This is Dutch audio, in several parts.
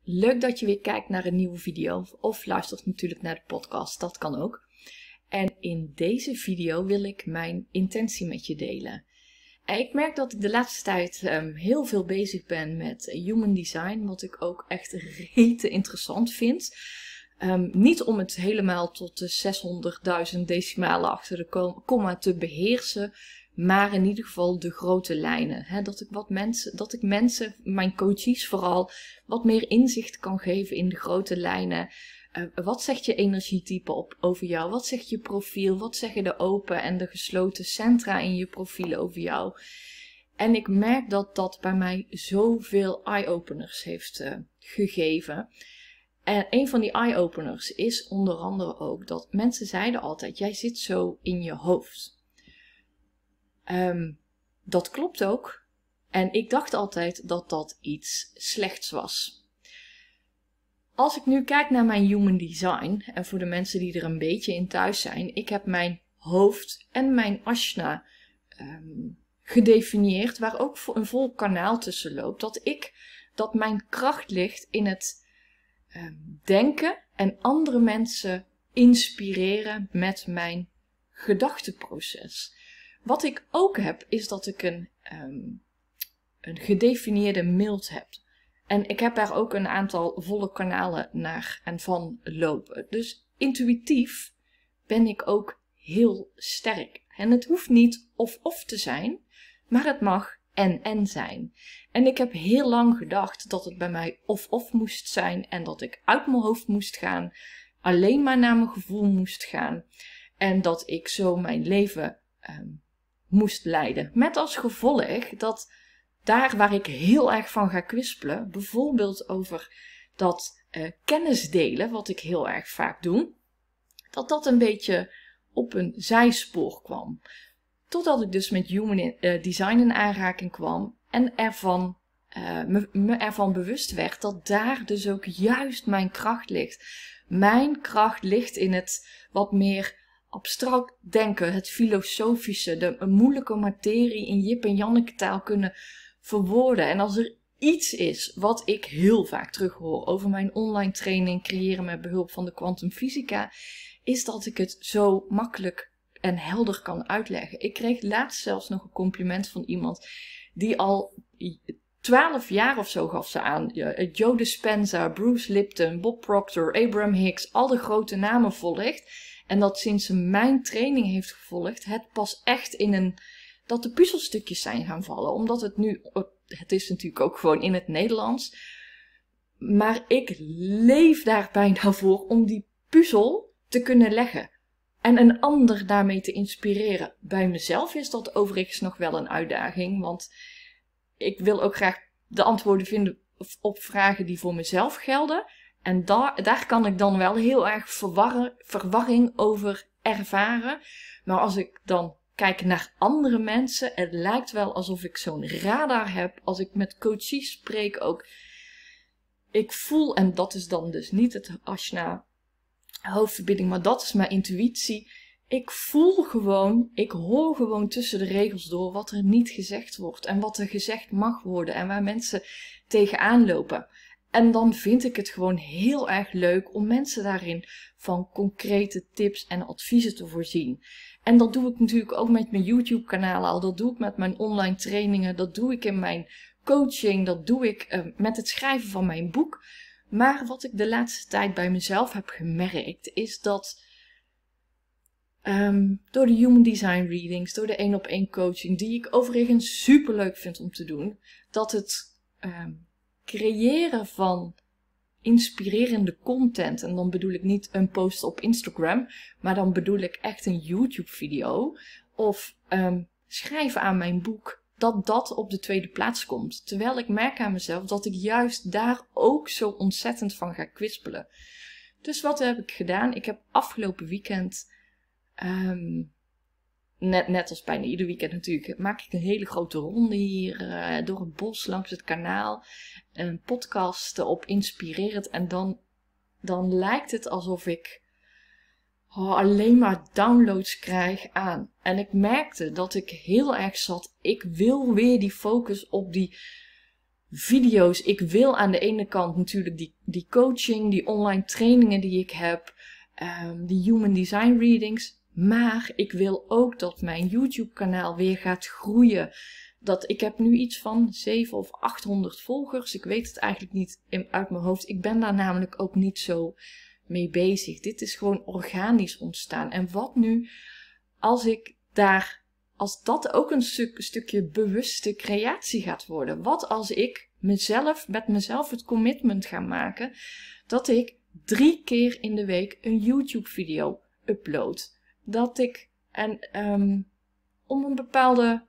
Leuk dat je weer kijkt naar een nieuwe video of luistert natuurlijk naar de podcast, dat kan ook. En in deze video wil ik mijn intentie met je delen. En ik merk dat ik de laatste tijd heel veel bezig ben met human design, wat ik ook echt rete interessant vind. Niet om het helemaal tot de 600.000 decimalen achter de komma te beheersen, maar in ieder geval de grote lijnen. Hè? Dat ik mensen, mijn coaches vooral, wat meer inzicht kan geven in de grote lijnen. Wat zegt je energietype over jou? Wat zegt je profiel? Wat zeggen de open en de gesloten centra in je profiel over jou? En ik merk dat dat bij mij zoveel eye-openers heeft gegeven. En een van die eye-openers is onder andere ook dat mensen zeiden altijd, jij zit zo in je hoofd. Dat klopt ook. En ik dacht altijd dat dat iets slechts was. Als ik nu kijk naar mijn human design, en voor de mensen die er een beetje in thuis zijn, ik heb mijn hoofd en mijn ashna gedefinieerd, waar ook een vol kanaal tussen loopt, dat mijn kracht ligt in het denken en andere mensen inspireren met mijn gedachteproces. Wat ik ook heb, is dat ik een gedefinieerde mild heb. En ik heb daar ook een aantal volle kanalen naar en van lopen. Dus intuïtief ben ik ook heel sterk. En het hoeft niet of te zijn, maar het mag en zijn. En ik heb heel lang gedacht dat het bij mij of moest zijn en dat ik uit mijn hoofd moest gaan, alleen maar naar mijn gevoel moest gaan en dat ik zo mijn leven moest leiden. Met als gevolg dat daar waar ik heel erg van ga kwispelen, bijvoorbeeld over dat kennis delen, wat ik heel erg vaak doe, dat een beetje op een zijspoor kwam. Totdat ik dus met human design in aanraking kwam en me ervan bewust werd dat daar dus ook juist mijn kracht ligt. Mijn kracht ligt in het wat meer abstract denken, het filosofische, de moeilijke materie in Jip en Janneke taal kunnen verwoorden. En als er iets is wat ik heel vaak terughoor over mijn online training creëren met behulp van de kwantumfysica, is dat ik het zo makkelijk en helder kan uitleggen. Ik kreeg laatst zelfs nog een compliment van iemand die al 12 jaar of zo gaf ze aan. Joe Dispenza, Bruce Lipton, Bob Proctor, Abraham Hicks, al de grote namen volgt. En dat sinds ze mijn training heeft gevolgd, het pas echt dat de puzzelstukjes zijn gaan vallen. Omdat het is natuurlijk ook gewoon in het Nederlands. Maar ik leef daar bijna voor om die puzzel te kunnen leggen. En een ander daarmee te inspireren. Bij mezelf is dat overigens nog wel een uitdaging. Want ik wil ook graag de antwoorden vinden op vragen die voor mezelf gelden. En daar kan ik dan wel heel erg verwarring over ervaren. Maar als ik dan kijk naar andere mensen, het lijkt wel alsof ik zo'n radar heb. Als ik met coaches spreek ook. Ik voel, en dat is dan dus niet het ashna hoofdverbinding, maar dat is mijn intuïtie. Ik voel gewoon, ik hoor gewoon tussen de regels door wat er niet gezegd wordt. En wat er gezegd mag worden en waar mensen tegenaan lopen. En dan vind ik het gewoon heel erg leuk om mensen daarin van concrete tips en adviezen te voorzien. En dat doe ik natuurlijk ook met mijn YouTube kanaal al. Dat doe ik met mijn online trainingen. Dat doe ik in mijn coaching. Dat doe ik met het schrijven van mijn boek. Maar wat ik de laatste tijd bij mezelf heb gemerkt is dat door de human design readings, door de 1-op-1 coaching, die ik overigens super leuk vind om te doen, dat het creëren van inspirerende content, en dan bedoel ik niet een post op Instagram, maar dan bedoel ik echt een YouTube video of schrijven aan mijn boek, dat op de tweede plaats komt. Terwijl ik merk aan mezelf dat ik juist daar ook zo ontzettend van ga kwispelen. Dus wat heb ik gedaan? Ik heb afgelopen weekend, net als bijna ieder weekend natuurlijk, maak ik een hele grote ronde hier door het bos langs het kanaal. Een podcast op inspirerend. En dan lijkt het alsof ik alleen maar downloads krijg aan. En ik merkte dat ik heel erg zat. Ik wil weer die focus op die video's. Ik wil aan de ene kant natuurlijk die coaching, die online trainingen die ik heb, die human design readings. Maar ik wil ook dat mijn YouTube kanaal weer gaat groeien. Ik heb nu iets van 700 of 800 volgers. Ik weet het eigenlijk niet uit mijn hoofd. Ik ben daar namelijk ook niet zo mee bezig. Dit is gewoon organisch ontstaan. En wat nu als dat ook een stukje bewuste creatie gaat worden? Wat als ik met mezelf het commitment ga maken dat ik 3 keer in de week een YouTube video upload? Dat ik, om een bepaalde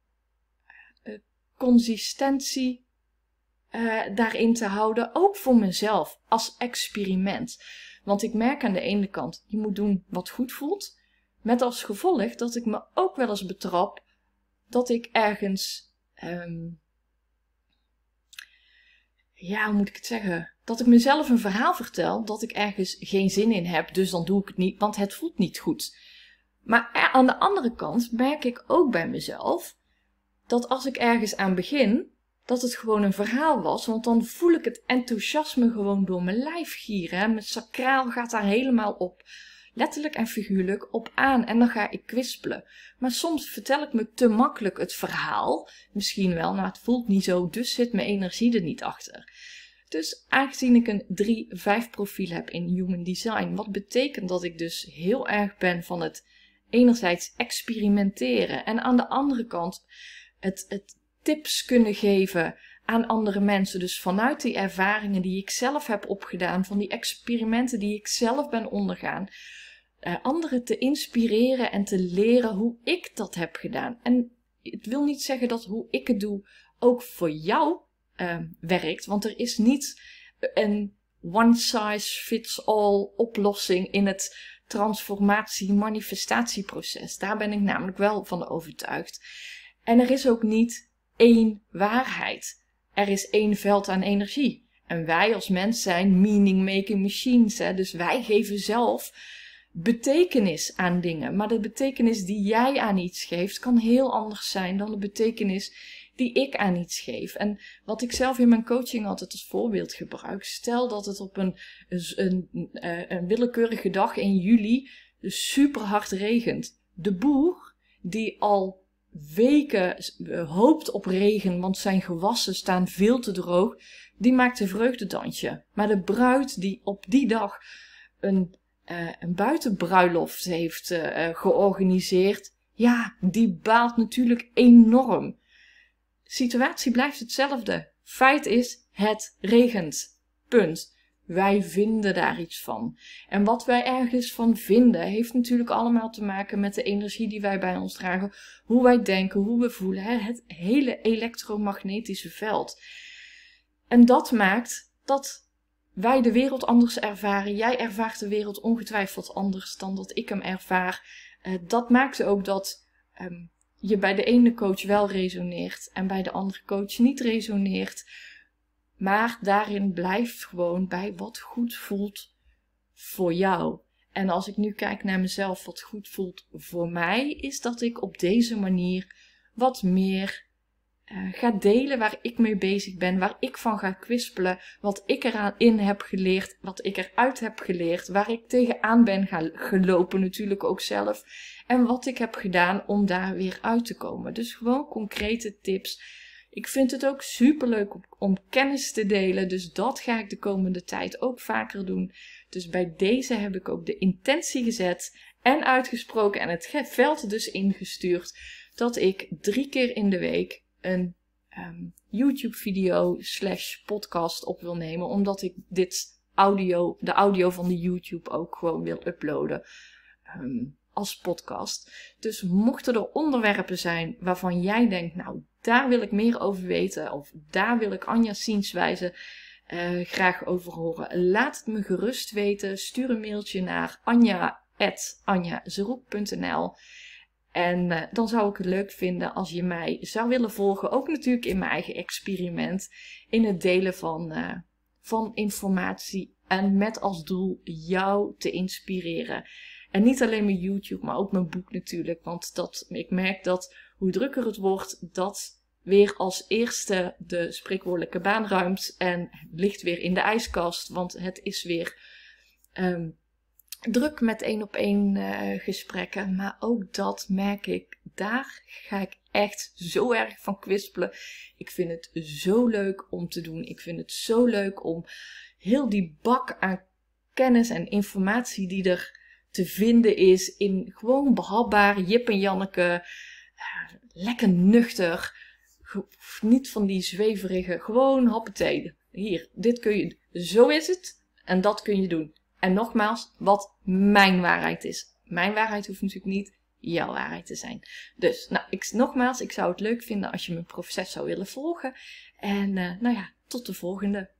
consistentie daarin te houden, ook voor mezelf, als experiment. Want ik merk aan de ene kant, je moet doen wat goed voelt, met als gevolg dat ik me ook wel eens betrap dat ik ergens, hoe moet ik het zeggen? Dat ik mezelf een verhaal vertel dat ik ergens geen zin in heb, dus dan doe ik het niet, want het voelt niet goed. Maar aan de andere kant merk ik ook bij mezelf dat als ik ergens aan begin, dat het gewoon een verhaal was. Want dan voel ik het enthousiasme gewoon door mijn lijf gieren. Hè. Mijn sacraal gaat daar helemaal op, letterlijk en figuurlijk, op aan. En dan ga ik kwispelen. Maar soms vertel ik me te makkelijk het verhaal. Misschien wel, maar het voelt niet zo, dus zit mijn energie er niet achter. Dus aangezien ik een 3-5 profiel heb in Human Design, wat betekent dat ik dus heel erg ben van het enerzijds experimenteren en aan de andere kant het tips kunnen geven aan andere mensen. Dus vanuit die ervaringen die ik zelf heb opgedaan, van die experimenten die ik zelf ben ondergaan, anderen te inspireren en te leren hoe ik dat heb gedaan. En het wil niet zeggen dat hoe ik het doe ook voor jou werkt, want er is niet een one-size-fits-all oplossing in het transformatie-manifestatieproces. Daar ben ik namelijk wel van overtuigd. En er is ook niet één waarheid. Er is één veld aan energie. En wij als mens zijn meaning-making machines. Hè? Dus wij geven zelf betekenis aan dingen. Maar de betekenis die jij aan iets geeft kan heel anders zijn dan de betekenis die ik aan iets geef. En wat ik zelf in mijn coaching altijd als voorbeeld gebruik. Stel dat het op een willekeurige dag in juli super hard regent. De boer die al weken hoopt op regen, want zijn gewassen staan veel te droog, die maakt een vreugdedansje. Maar de bruid die op die dag een buitenbruiloft heeft georganiseerd, ja, die baalt natuurlijk enorm. De situatie blijft hetzelfde. Feit is, het regent. Punt. Wij vinden daar iets van. En wat wij ergens van vinden, heeft natuurlijk allemaal te maken met de energie die wij bij ons dragen. Hoe wij denken, hoe we voelen. Het hele elektromagnetische veld. En dat maakt dat wij de wereld anders ervaren. Jij ervaart de wereld ongetwijfeld anders dan dat ik hem ervaar. Dat maakt ook dat je bij de ene coach wel resoneert en bij de andere coach niet resoneert. Maar daarin blijf gewoon bij wat goed voelt voor jou. En als ik nu kijk naar mezelf, wat goed voelt voor mij, is dat ik op deze manier wat meer ga delen waar ik mee bezig ben, waar ik van ga kwispelen, wat ik erin heb geleerd, wat ik eruit heb geleerd, waar ik tegenaan ben gelopen natuurlijk ook zelf, en wat ik heb gedaan om daar weer uit te komen. Dus gewoon concrete tips. Ik vind het ook superleuk om kennis te delen, dus dat ga ik de komende tijd ook vaker doen. Dus bij deze heb ik ook de intentie gezet en uitgesproken en het veld dus ingestuurd dat ik 3 keer in de week een YouTube video / podcast op wil nemen, omdat ik de audio van de YouTube ook gewoon wil uploaden als podcast. Dus mochten er onderwerpen zijn waarvan jij denkt, nou daar wil ik meer over weten, of daar wil ik Anja's zienswijze graag over horen, laat het me gerust weten. Stuur een mailtje naar anja@anjazeroek.nl. En dan zou ik het leuk vinden als je mij zou willen volgen. Ook natuurlijk in mijn eigen experiment. In het delen van informatie. En met als doel jou te inspireren. En niet alleen mijn YouTube, maar ook mijn boek natuurlijk. Want ik merk dat hoe drukker het wordt, dat weer als eerste de spreekwoordelijke baan ruimt en ligt weer in de ijskast, want het is weer druk met 1-op-1 gesprekken. Maar ook dat merk ik, daar ga ik echt zo erg van kwispelen. Ik vind het zo leuk om te doen. Ik vind het zo leuk om heel die bak aan kennis en informatie die er te vinden is in gewoon behapbaar, Jip en Janneke, lekker nuchter, niet van die zweverige, gewoon hoppatee. Hier, dit kun je, zo is het en dat kun je doen. En nogmaals, wat mijn waarheid is. Mijn waarheid hoeft natuurlijk niet jouw waarheid te zijn. Dus, nou, nogmaals, ik zou het leuk vinden als je mijn proces zou willen volgen. En, nou ja, tot de volgende.